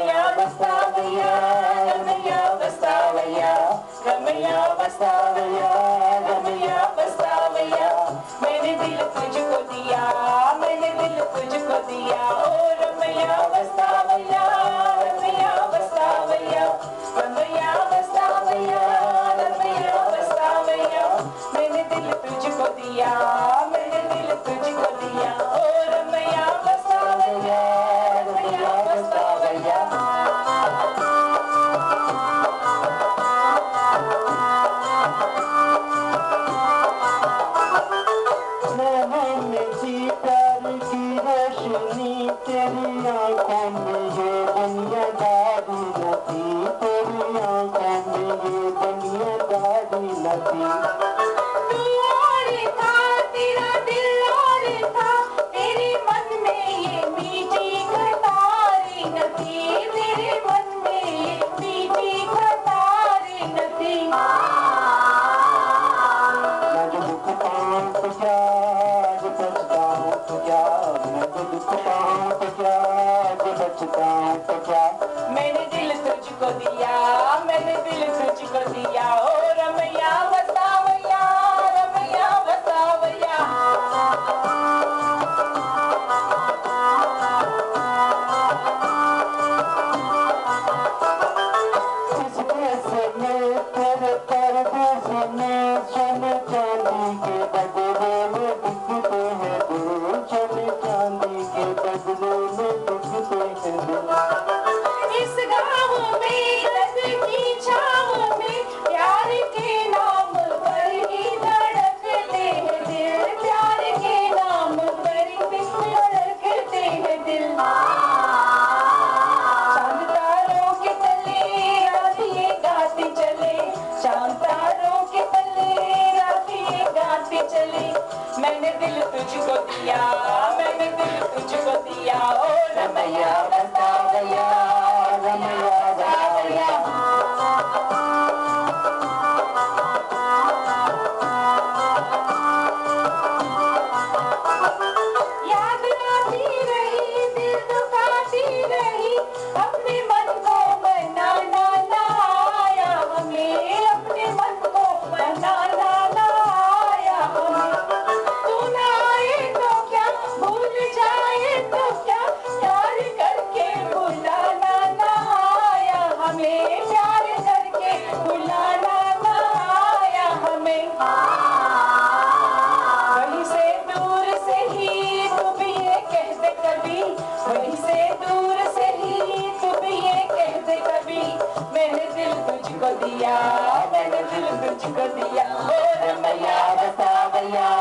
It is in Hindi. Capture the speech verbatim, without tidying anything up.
रमैया बसावैया रमैया बसावैया रमैया बसावैया रमैया बसावैया मैंने दिल तुझको दिया मैंने दिल तुझको दिया ओ रमैया बसावैया रमैया बसावैया रमैया बसावैया रमैया बसावैया मैंने दिल तुझको दिया मैंने दिल तुझको दिया ओ रमैया बसावैया रमैया बसावैया तेरी आंखों में ये दुनियादारी नथी तेरी आंखों में ये दुनियादारी नथी तू और था तेरा दिल और था तेरे मन में ये मीठी खटारी नथी तेरे मन में ये मीठी खटारी नथी मैं जो दुख पाऊं तो क्या जो पछताऊं तो क्या मैं जो दुख पाऊं तो क्या जो पछताऊं तो क्या मैंने दिल तुझको दिया मैंने दिल तुझको दिया ओ रमैया बसावैया रमैया बसावैया इसके समय तेरे परदेस में सोने चांदी के बदले में दिखते हैं दिल सोने चांदी के बदले में दिखते हैं दिल इस गाँव में की छाँव में प्यार के नाम पर ही धड़कते हैं दिल प्यार के नाम पर ही धड़कते हैं दिल चांद तारों के तले राधिए गाती चले चांद तारों के तले राधिए गाती चले मैंने दिल तुझको दिया मैंने दिल तुझको दिया ओ रमैया बसावैया रमैया बसावैया याद आती रही दिल दुखाती रही अपने मन को मनाना ना आया हमें अपने मन को मनाना ना आया हमें तू ना आए तो क्या भूल जाए तो क्या प्यार करके बुलाना ना आया हमें प्यार करके बुलाना ना आया हमें वहीं से दूर से ही तू भी ये कह दे कभी वहीं से दूर से ही तू भी ये कह दे कभी मैंने दिल तुझको दिया मैंने दिल तुझको दिया ओ रमैया बसावैया